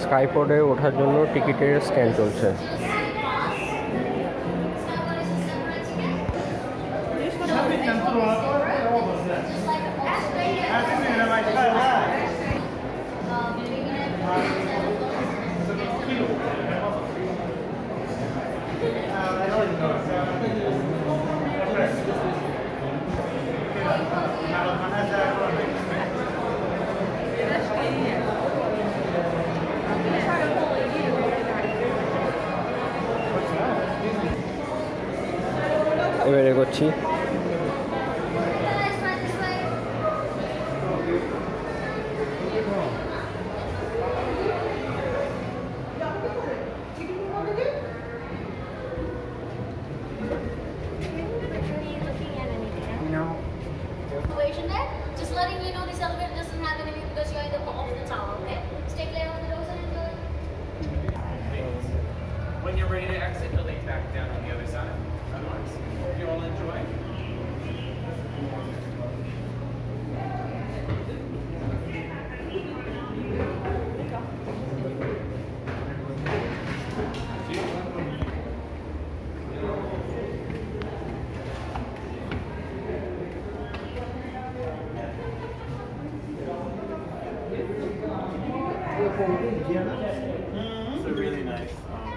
স্কাইপডে ওঠার জন্য টিকিটের স্ক্যান চলছে। এবারে করছি। Just letting you know this elevator doesn't have any because you're in the off the tower, okay? Stay clear on the doors and enjoy. When you're ready to exit, you'll lay back down on the other side. Otherwise, hope you all enjoy. It's a really nice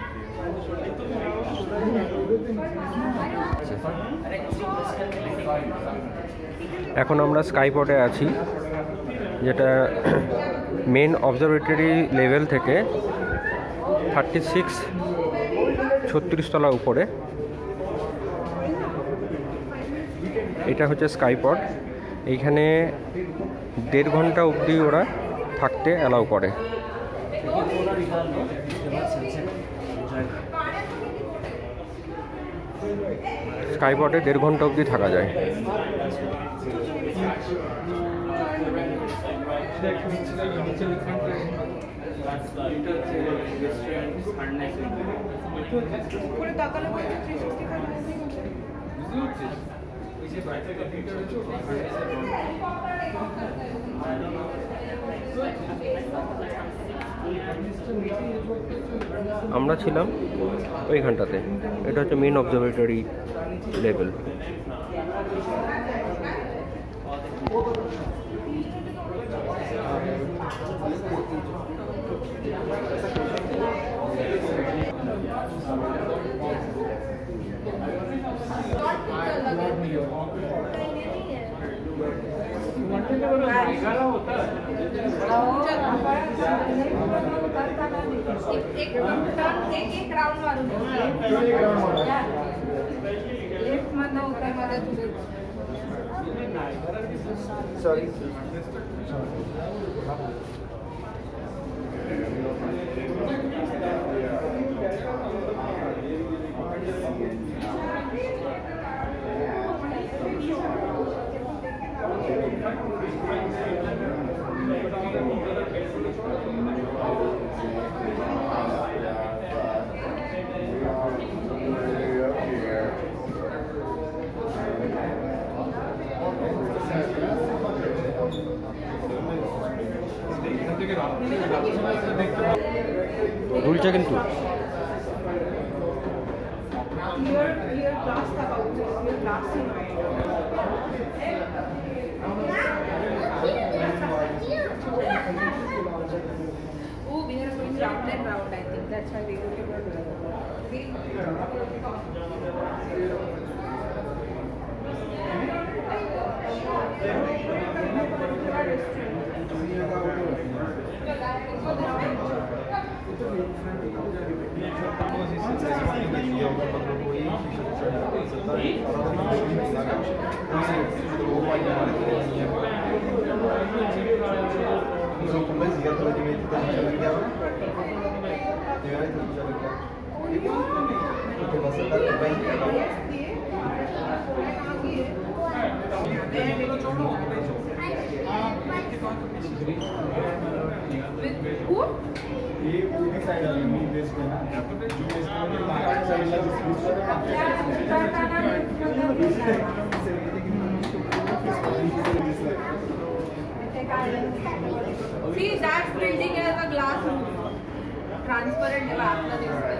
এখন আমরা স্কাইপডে আছি, যেটা main observatory level থেকে 36 তলা উপরে। এটা হচ্ছে স্কাইপড। এইখানে 1.5 ঘন্টা অবধি ওরা থাকতে অ্যালাউ করে। স্কাইপডে 1.5 ঘন্টা অবধি থাকা যায়। আমরা ছিলাম ওইখানটাতে। এটা হচ্ছে মেন অবজারভেটরি লেভেল। एक राउंड मारून लेफ्ट मधनं उतर मध्ये तुझे सॉरी দুলছে কিন্তু। Oh, we are going round and round. I think that's why we go to See, that building has a glass roof. Transparent आहे आतलं दिसतंय.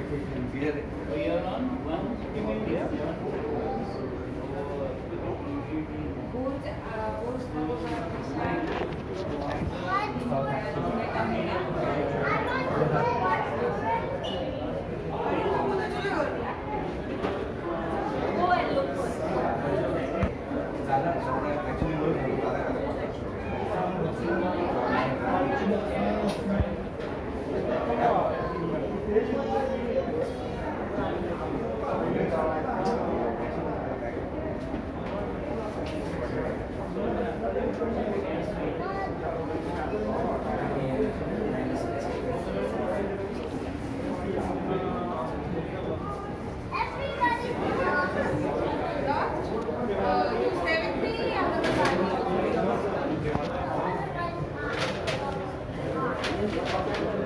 Go and look for it. You stay with me and then